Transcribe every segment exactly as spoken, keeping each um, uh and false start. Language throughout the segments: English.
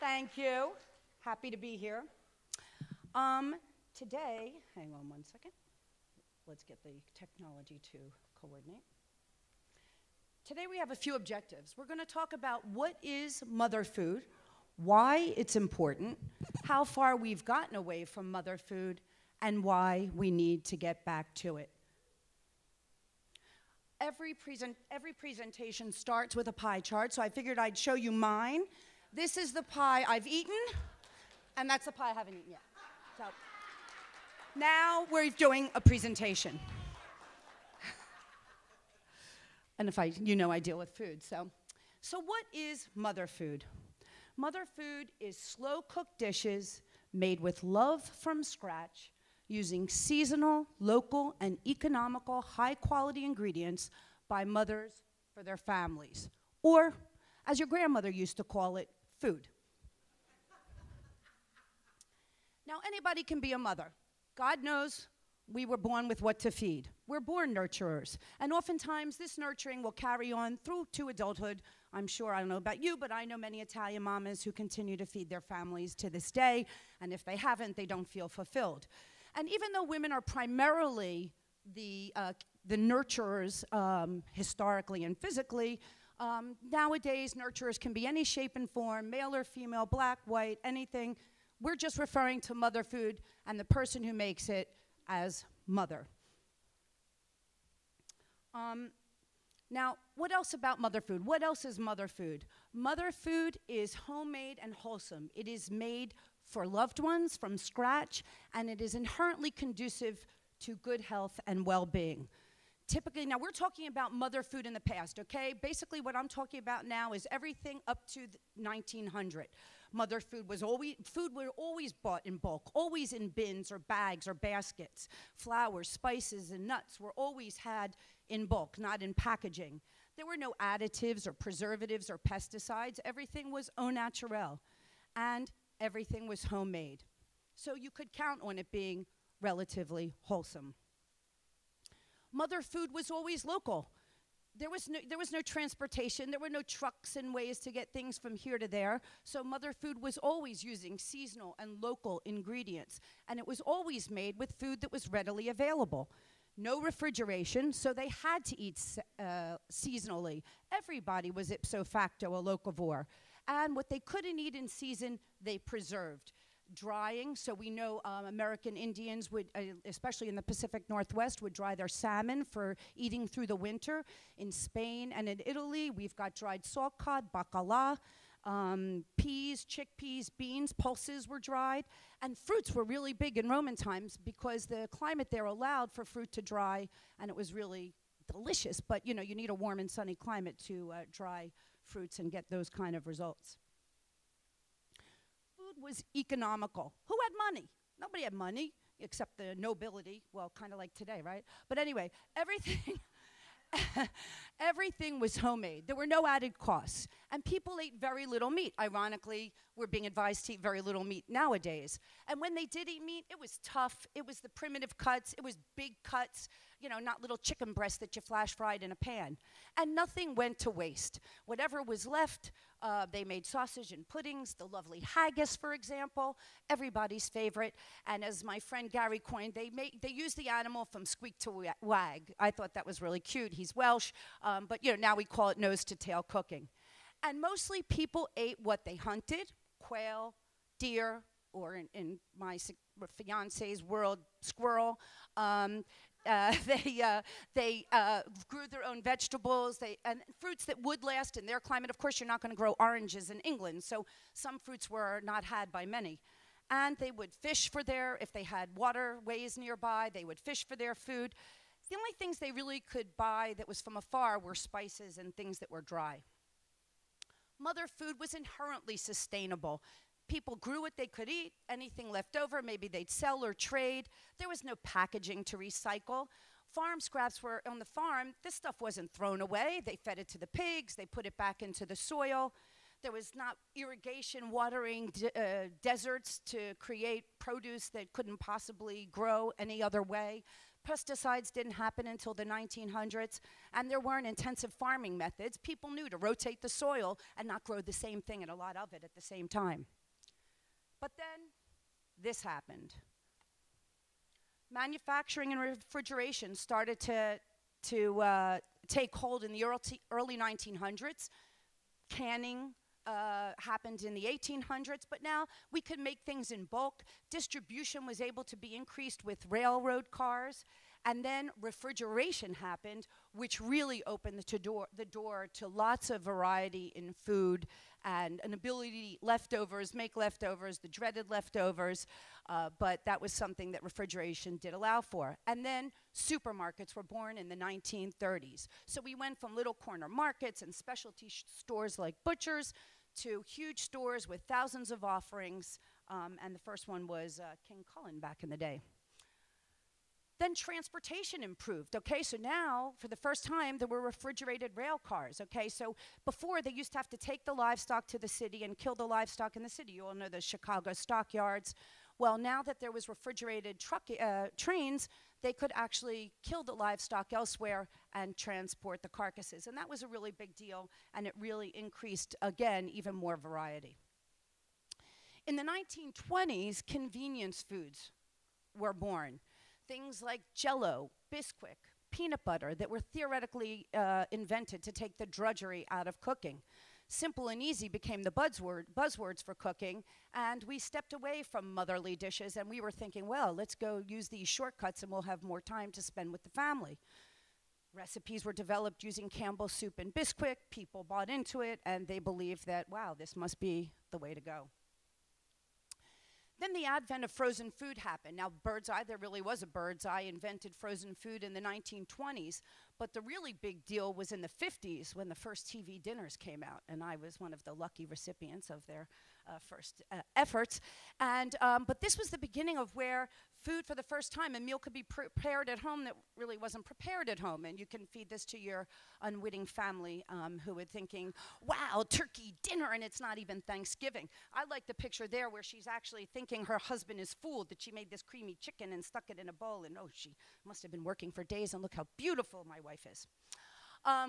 Thank you. Happy to be here. Um, today, hang on one second. Let's get the technology to coordinate. Today we have a few objectives. We're going to talk about what is mother food, why it's important, how far we've gotten away from mother food, and why we need to get back to it. Every, present, every presentation starts with a pie chart, so I figured I'd show you mine. This is the pie I've eaten, and that's the pie I haven't eaten yet. So now we're doing a presentation. And if I, you know I deal with food, so. So what is mother food? Mother food is slow-cooked dishes made with love from scratch, using seasonal, local, and economical high-quality ingredients by mothers for their families. Or, as your grandmother used to call it, food. Now, anybody can be a mother. God knows we were born with what to feed. We're born nurturers. And oftentimes, this nurturing will carry on through to adulthood. I'm sure, I don't know about you, but I know many Italian mamas who continue to feed their families to this day. And if they haven't, they don't feel fulfilled. And even though women are primarily the, uh, the nurturers um, historically and physically, um, nowadays nurturers can be any shape and form, male or female, black, white, anything. We're just referring to mother food and the person who makes it as mother. Um, now, what else about mother food? What else is mother food? Mother food is homemade and wholesome. It is made for loved ones from scratch, and it is inherently conducive to good health and well-being. Typically, now we're talking about mother food in the past, okay? Basically what I'm talking about now is everything up to nineteen hundred. Mother food was always, food were always bought in bulk, always in bins or bags or baskets. Flours, spices, and nuts were always had in bulk, not in packaging. There were no additives or preservatives or pesticides. Everything was au naturel, and everything was homemade. So you could count on it being relatively wholesome. Mother food was always local. There was, no, there was no transportation. There were no trucks and ways to get things from here to there. So mother food was always using seasonal and local ingredients. And it was always made with food that was readily available. No refrigeration, so they had to eat se uh, seasonally. Everybody was ipso facto a locavore. And what they couldn't eat in season, they preserved. Drying, so we know um, American Indians would, uh, especially in the Pacific Northwest, would dry their salmon for eating through the winter. In Spain and in Italy, we've got dried salt cod, bacala, um, peas, chickpeas, beans, pulses were dried, and fruits were really big in Roman times because the climate there allowed for fruit to dry, and it was really delicious, but you know, you need a warm and sunny climate to uh, dry fruits and get those kind of results. Food was economical. Who had money? Nobody had money except the nobility. Well, kind of like today, right? But anyway, everything, everything was homemade. There were no added costs. And people ate very little meat. Ironically, we're being advised to eat very little meat nowadays. And when they did eat meat, it was tough. It was the primitive cuts. It was big cuts, you know, not little chicken breasts that you flash fried in a pan. And nothing went to waste. Whatever was left, uh, they made sausage and puddings, the lovely haggis, for example, everybody's favorite. And as my friend Gary coined, they, made, they used the animal from squeak to wa wag. I thought that was really cute. He's Welsh, um, but you know, now we call it nose to tail cooking. And mostly people ate what they hunted, quail, deer, or in, in my fiance's world, squirrel. Um, Uh, they uh, they uh, grew their own vegetables they, and fruits that would last in their climate. Of course, you're not going to grow oranges in England, so some fruits were not had by many. And they would fish for their, if they had waterways nearby, they would fish for their food. The only things they really could buy that was from afar were spices and things that were dry. Mother food was inherently sustainable. People grew what they could eat, anything left over, maybe they'd sell or trade. There was no packaging to recycle. Farm scraps were on the farm. This stuff wasn't thrown away. They fed it to the pigs. They put it back into the soil. There was not irrigation watering de uh, deserts to create produce that couldn't possibly grow any other way. pesticides didn't happen until the nineteen hundreds, and there weren't intensive farming methods. People knew to rotate the soil and not grow the same thing and a lot of it at the same time. But then this happened. Manufacturing and refrigeration started to, to uh, take hold in the early, early nineteen hundreds. Canning uh, happened in the eighteen hundreds, but now we could make things in bulk. Distribution was able to be increased with railroad cars, and then refrigeration happened, which really opened the, to door, the door to lots of variety in food and an ability to eat leftovers, make leftovers, the dreaded leftovers, uh, but that was something that refrigeration did allow for. And then supermarkets were born in the nineteen thirties. So we went from little corner markets and specialty stores like Butcher's to huge stores with thousands of offerings, um, and the first one was uh, King Cullen back in the day. Then transportation improved, okay? So now, for the first time, there were refrigerated rail cars, okay? So before, they used to have to take the livestock to the city and kill the livestock in the city. You all know the Chicago stockyards. Well, now that there was refrigerated truck, uh, trains, they could actually kill the livestock elsewhere and transport the carcasses. And that was a really big deal, and it really increased, again, even more variety. In the nineteen twenties, convenience foods were born. Things like Jell-O, Bisquick, peanut butter that were theoretically uh, invented to take the drudgery out of cooking. Simple and easy became the buzzword, buzzwords for cooking, and we stepped away from motherly dishes, and we were thinking, well, let's go use these shortcuts and we'll have more time to spend with the family. Recipes were developed using Campbell's soup and Bisquick. People bought into it, and they believed that, wow, this must be the way to go. Then the advent of frozen food happened. Now, Bird's Eye, there really was a Bird's Eye, invented frozen food in the nineteen twenties, but the really big deal was in the fifties when the first T V dinners came out, and I was one of the lucky recipients of their uh, first uh, efforts. And, um, but this was the beginning of where food, for the first time, a meal could be prepared at home that really wasn't prepared at home, and you can feed this to your unwitting family um, who were thinking, wow, turkey dinner, and it's not even Thanksgiving. I like the picture there where she's actually thinking her husband is fooled that she made this creamy chicken and stuck it in a bowl, and oh, she must have been working for days, and look how beautiful my wife is. Um,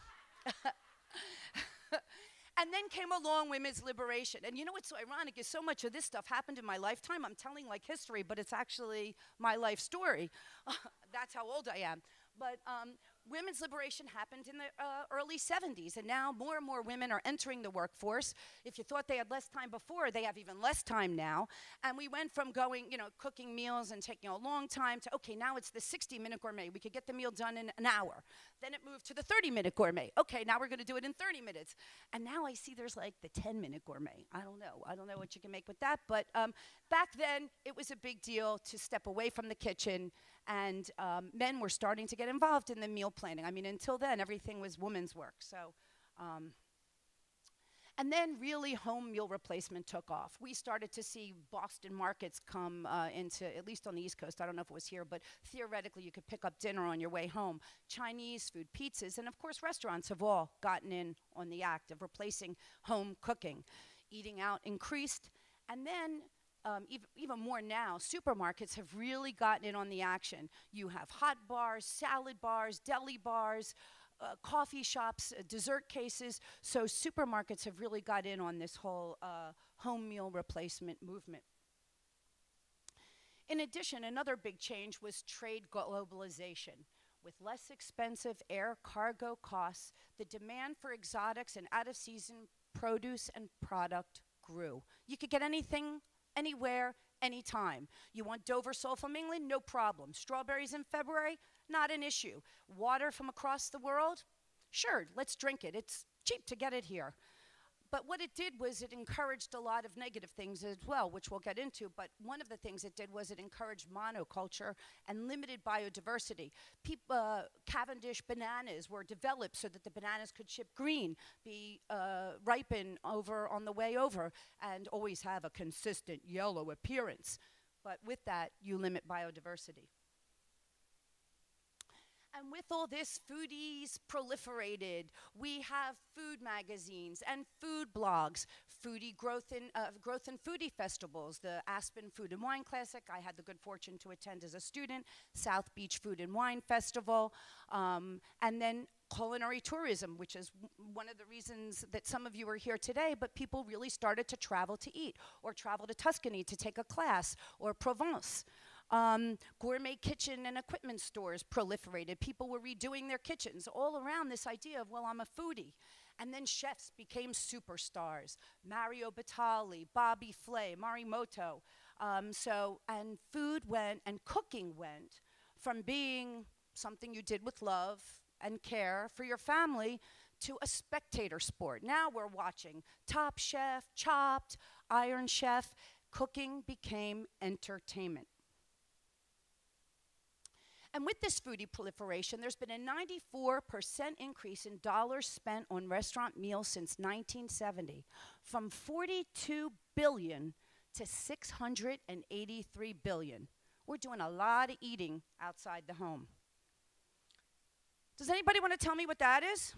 And then came along women's liberation. And you know what's so ironic is so much of this stuff happened in my lifetime. I'm telling like history, but it's actually my life story. That's how old I am. But um, women's liberation happened in the uh, early seventies, and now more and more women are entering the workforce. If you thought they had less time before, they have even less time now. And we went from going, you know, cooking meals and taking a long time to, okay, now it's the sixty minute gourmet. We could get the meal done in an hour. Then it moved to the thirty minute gourmet. Okay, now we're going to do it in thirty minutes. And now I see there's like the ten minute gourmet. I don't know. I don't know what you can make with that. But um, back then, it was a big deal to step away from the kitchen, and um, men were starting to get involved in the meal planning. I mean, until then, everything was women's work. So, um, and then really home meal replacement took off. We started to see Boston markets come uh, into, at least on the East Coast, I don't know if it was here, but theoretically you could pick up dinner on your way home. Chinese food, pizzas, and of course restaurants have all gotten in on the act of replacing home cooking. Eating out increased, and then Um, ev even more now, supermarkets have really gotten in on the action. You have hot bars, salad bars, deli bars, uh, coffee shops, uh, dessert cases. So supermarkets have really got in on this whole uh, home meal replacement movement. In addition, another big change was trade globalization. With less expensive air cargo costs, the demand for exotics and out-of-season produce and product grew. You could get anything anywhere, anytime. You want Dover sole from England? No problem. Strawberries in February? Not an issue. Water from across the world? Sure, let's drink it. It's cheap to get it here. But what it did was it encouraged a lot of negative things as well, which we'll get into. But one of the things it did was it encouraged monoculture and limited biodiversity. Peop uh, Cavendish bananas were developed so that the bananas could ship green, be uh, ripen over on the way over, and always have a consistent yellow appearance. But with that, you limit biodiversity. And with all this, foodies proliferated. We have food magazines and food blogs, foodie growth in, uh, growth in foodie festivals, the Aspen Food and Wine Classic. I had the good fortune to attend as a student, South Beach Food and Wine Festival, um, and then culinary tourism, which is one of the reasons that some of you are here today, but people really started to travel to eat, or travel to Tuscany to take a class, or Provence. Um, gourmet kitchen and equipment stores proliferated. People were redoing their kitchens all around this idea of, well, I'm a foodie. And then chefs became superstars. Mario Batali, Bobby Flay, Marimoto. Um, so, and food went, and cooking went from being something you did with love and care for your family to a spectator sport. Now we're watching Top Chef, Chopped, Iron Chef. Cooking became entertainment. And with this foodie proliferation, there's been a ninety-four percent increase in dollars spent on restaurant meals since nineteen seventy, from forty-two billion to six hundred eighty-three billion. We're doing a lot of eating outside the home. Does anybody want to tell me what that is?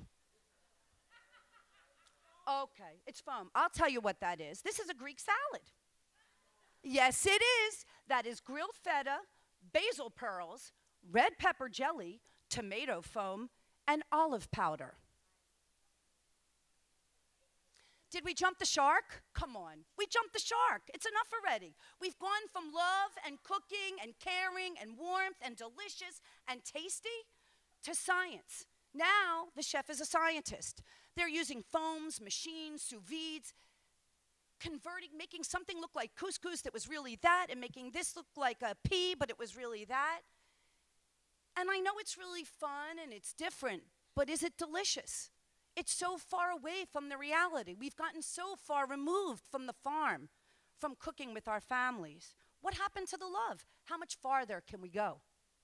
Okay, it's foam. I'll tell you what that is. This is a Greek salad. Yes, it is. That is grilled feta, basil pearls, red pepper jelly, tomato foam, and olive powder. Did we jump the shark? Come on. We jumped the shark. It's enough already. We've gone from love and cooking and caring and warmth and delicious and tasty to science. Now the chef is a scientist. They're using foams, machines, sous vides, converting, making something look like couscous that was really that, and making this look like a pea, but it was really that. And I know it's really fun and it's different, but is it delicious? It's so far away from the reality. We've gotten so far removed from the farm, from cooking with our families. What happened to the love? How much farther can we go?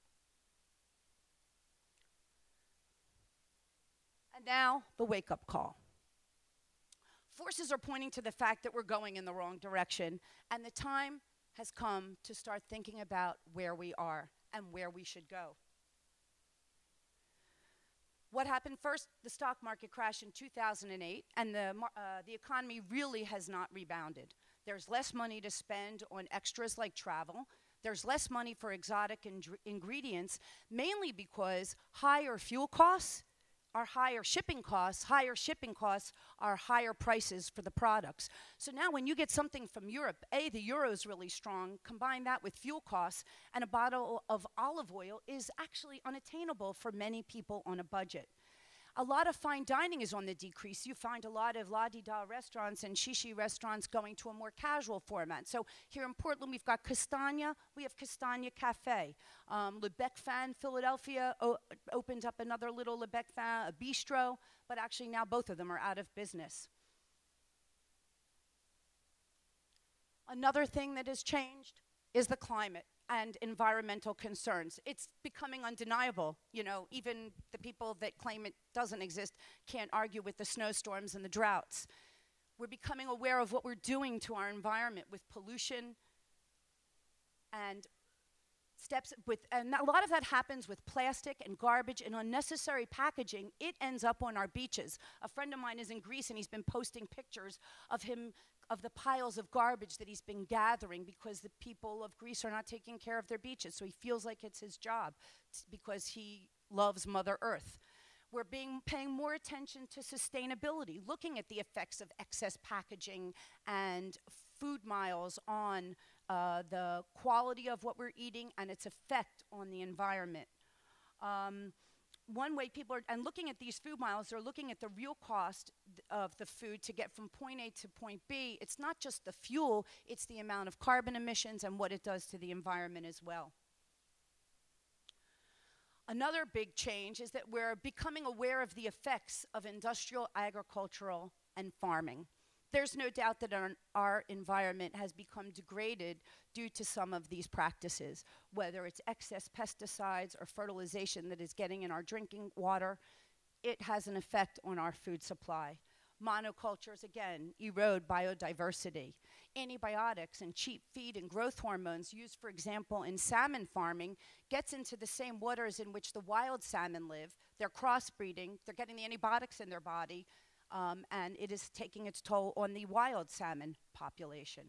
And now, the wake-up call. Forces are pointing to the fact that we're going in the wrong direction, and the time has come to start thinking about where we are and where we should go. What happened first? The stock market crashed in two thousand eight, and the, uh, the economy really has not rebounded. There's less money to spend on extras like travel. There's less money for exotic ingredients, mainly because higher fuel costs are higher shipping costs. Higher shipping costs are higher prices for the products. So now when you get something from Europe, A, the euro is really strong. Combine that with fuel costs, and a bottle of olive oil is actually unattainable for many people on a budget. A lot of fine dining is on the decrease. You find a lot of la-di-da restaurants and shishi restaurants going to a more casual format. So here in Portland, we've got Castagna. We have Castagna Cafe. Um, Le Bec Fan, Philadelphia, opened up another little Le Bec Fan, a bistro, but actually now both of them are out of business. Another thing that has changed is the climate and environmental concerns. It's becoming undeniable. You know, even the people that claim it doesn't exist can't argue with the snowstorms and the droughts. We're becoming aware of what we're doing to our environment with pollution and steps with, and a lot of that happens with plastic and garbage and unnecessary packaging. It ends up on our beaches. A friend of mine is in Greece, and he's been posting pictures of him of the piles of garbage that he's been gathering because the people of Greece are not taking care of their beaches. So he feels like it's his job because he loves Mother Earth. We're being, paying more attention to sustainability, looking at the effects of excess packaging and food miles on uh, the quality of what we're eating and its effect on the environment. Um, One way people are, and looking at these food miles, they're looking at the real cost of the food to get from point A to point B. It's not just the fuel, it's the amount of carbon emissions and what it does to the environment as well. Another big change is that we're becoming aware of the effects of industrial, agricultural, and farming. There's no doubt that our, our environment has become degraded due to some of these practices, whether it's excess pesticides or fertilization that is getting in our drinking water. It has an effect on our food supply. Monocultures, again, erode biodiversity. Antibiotics and cheap feed and growth hormones used, for example, in salmon farming gets into the same waters in which the wild salmon live. They're crossbreeding, they're getting the antibiotics in their body, um, and it is taking its toll on the wild salmon population.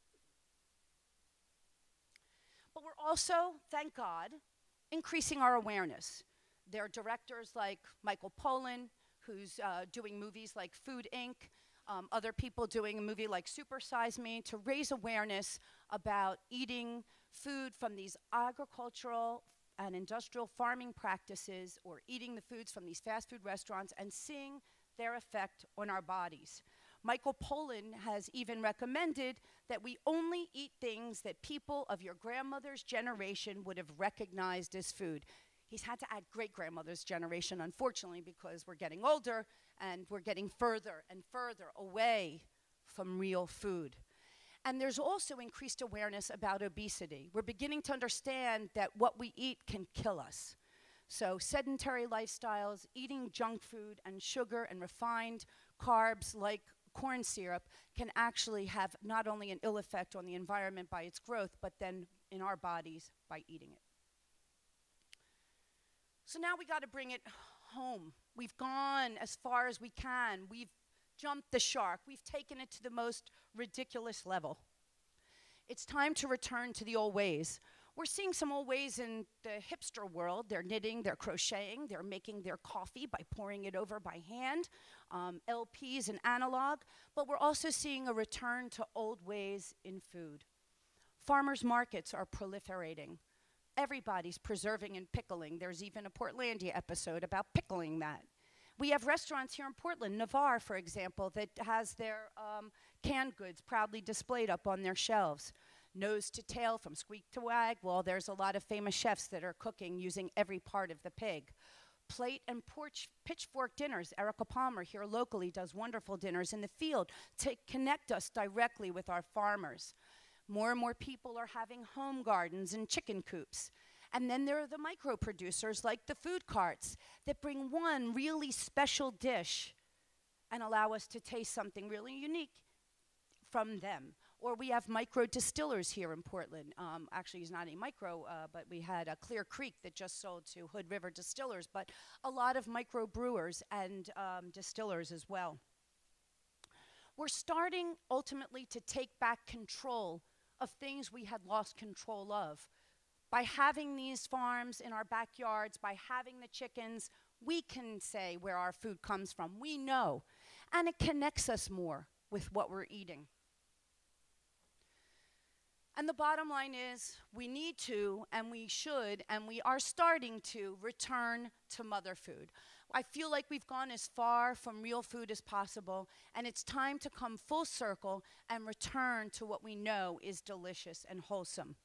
But we're also, thank God, increasing our awareness. There are directors like Michael Pollan, who's uh, doing movies like Food Incorporated, um, other people doing a movie like Super Size Me to raise awareness about eating food from these agricultural and industrial farming practices, or eating the foods from these fast food restaurants and seeing their effect on our bodies. Michael Pollan has even recommended that we only eat things that people of your grandmother's generation would have recognized as food. He's had to add great-grandmother's generation, unfortunately, because we're getting older and we're getting further and further away from real food. And there's also increased awareness about obesity. We're beginning to understand that what we eat can kill us. So sedentary lifestyles, eating junk food and sugar and refined carbs like corn syrup can actually have not only an ill effect on the environment by its growth, but then in our bodies by eating it. So now we got to bring it home. We've gone as far as we can. We've jumped the shark. We've taken it to the most ridiculous level. It's time to return to the old ways. We're seeing some old ways in the hipster world. They're knitting, they're crocheting, they're making their coffee by pouring it over by hand, um, L Ps and analog, but we're also seeing a return to old ways in food. Farmers markets are proliferating. Everybody's preserving and pickling. There's even a Portlandia episode about pickling that. We have restaurants here in Portland, Navarre, for example, that has their um, canned goods proudly displayed up on their shelves. Nose to tail, from squeak to wag, well, there's a lot of famous chefs that are cooking using every part of the pig. Plate and porch, pitchfork dinners. Erica Palmer here locally does wonderful dinners in the field to connect us directly with our farmers. More and more people are having home gardens and chicken coops. And then there are the micro producers like the food carts that bring one really special dish and allow us to taste something really unique from them. Or we have micro distillers here in Portland. Um, actually, it's not a micro, uh, but we had a Clear Creek that just sold to Hood River Distillers, but a lot of micro brewers and um, distillers as well. We're starting ultimately to take back control of things we had lost control of. By having these farms in our backyards, by having the chickens, we can say where our food comes from. We know. And it connects us more with what we're eating. And the bottom line is, we need to, and we should, and we are starting to return to mother food. I feel like we've gone as far from real food as possible, and it's time to come full circle and return to what we know is delicious and wholesome.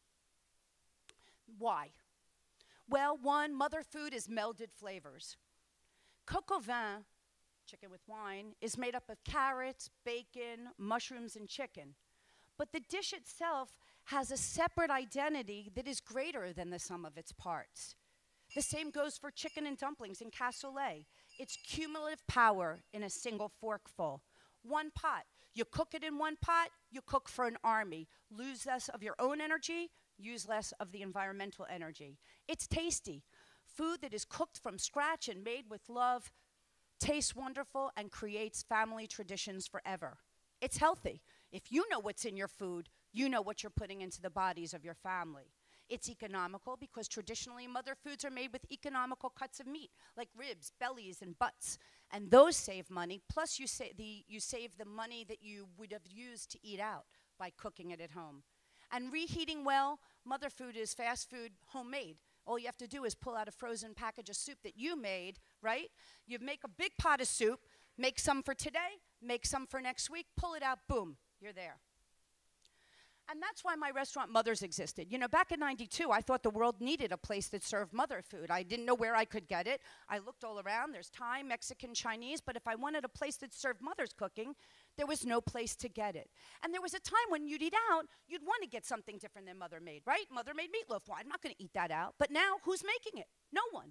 Why? Well, one, mother food is melded flavors. Coq au vin, chicken with wine, is made up of carrots, bacon, mushrooms, and chicken. But the dish itself has a separate identity that is greater than the sum of its parts. The same goes for chicken and dumplings and cassoulet. It's cumulative power in a single forkful. One pot. You cook it in one pot, you cook for an army. Lose less of your own energy, use less of the environmental energy. It's tasty. Food that is cooked from scratch and made with love tastes wonderful and creates family traditions forever. It's healthy. If you know what's in your food, you know what you're putting into the bodies of your family. It's economical because traditionally mother foods are made with economical cuts of meat, like ribs, bellies, and butts. And those save money, plus you, sa the, you save the money that you would have used to eat out by cooking it at home. And reheating well, mother food is fast food, homemade. All you have to do is pull out a frozen package of soup that you made, right? You make a big pot of soup, make some for today, make some for next week, pull it out, boom, you're there. And that's why my restaurant Mothers existed. You know, back in ninety-two, I thought the world needed a place that served mother food. I didn't know where I could get it. I looked all around. There's Thai, Mexican, Chinese, but if I wanted a place that served mother's cooking, there was no place to get it. And there was a time when you'd eat out, you'd want to get something different than mother made, right? Mother made meatloaf. Well, I'm not going to eat that out. But now, who's making it? No one.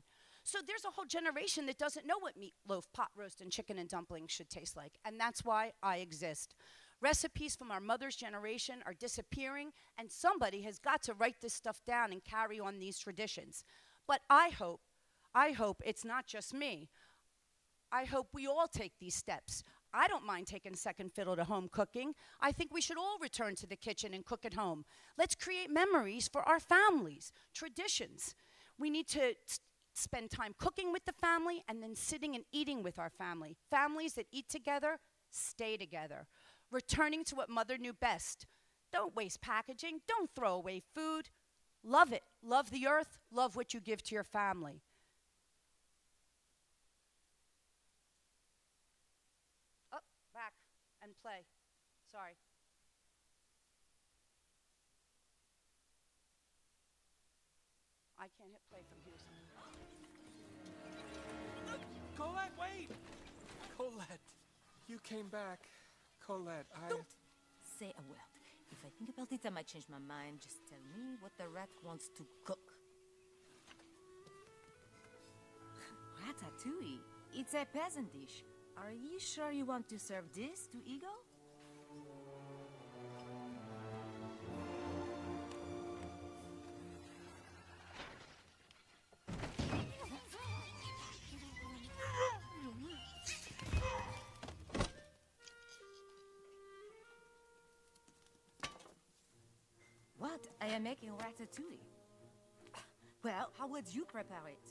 So there's a whole generation that doesn't know what meatloaf, pot roast, and chicken and dumplings should taste like. And that's why I exist. Recipes from our mother's generation are disappearing, and somebody has got to write this stuff down and carry on these traditions. But I hope, I hope it's not just me. I hope we all take these steps. I don't mind taking second fiddle to home cooking. I think we should all return to the kitchen and cook at home. Let's create memories for our families, traditions. We need to spend time cooking with the family and then sitting and eating with our family. Families that eat together, stay together. Returning to what mother knew best. Don't waste packaging. Don't throw away food. Love it. Love the earth. Love what you give to your family. Up, back, and play. Sorry. I can't hit play from here. Colette, wait! Colette, you came back. Colette, I... Don't say a word. If I think about it, I might change my mind. Just tell me what the rat wants to cook. Ratatouille. It's a peasant dish. Are you sure you want to serve this to Ego? What? I am making ratatouille. Well, how would you prepare it?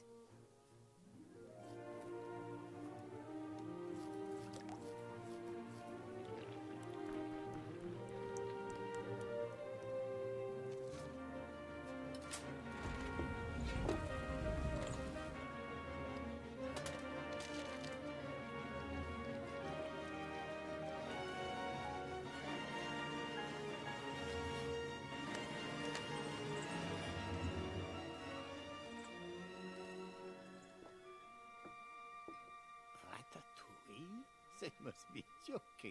Ratatouille? They must be joking.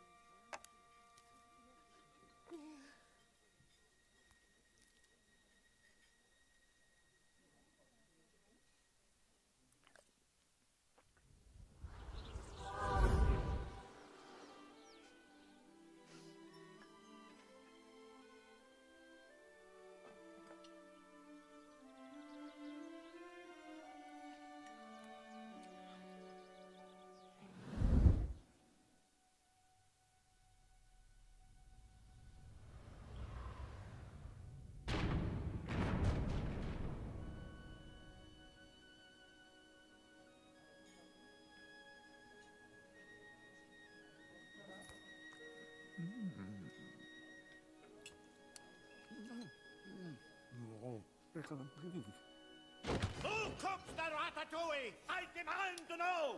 Who cooks the ratatouille? I demand to know!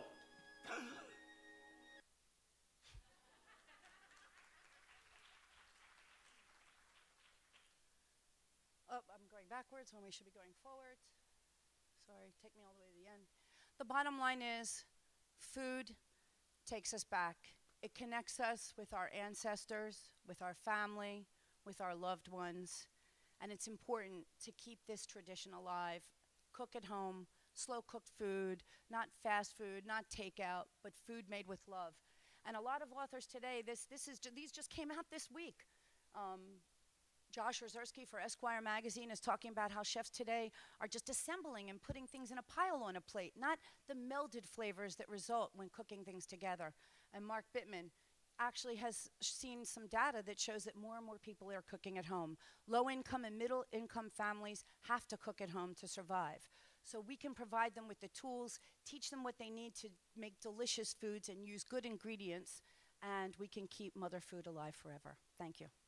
Oh, I'm going backwards when we should be going forward. Sorry, take me all the way to the end. The bottom line is food takes us back. It connects us with our ancestors, with our family, with our loved ones. And it's important to keep this tradition alive. Cook at home, slow cooked food, not fast food, not takeout, but food made with love. And a lot of authors today, this, this is ju these just came out this week. Um, Josh Rozersky for Esquire magazine is talking about how chefs today are just assembling and putting things in a pile on a plate, not the melded flavors that result when cooking things together. And Mark Bittman actually has seen some data that shows that more and more people are cooking at home. Low-income and middle-income families have to cook at home to survive. So we can provide them with the tools, teach them what they need to make delicious foods and use good ingredients, and we can keep mother food alive forever. Thank you.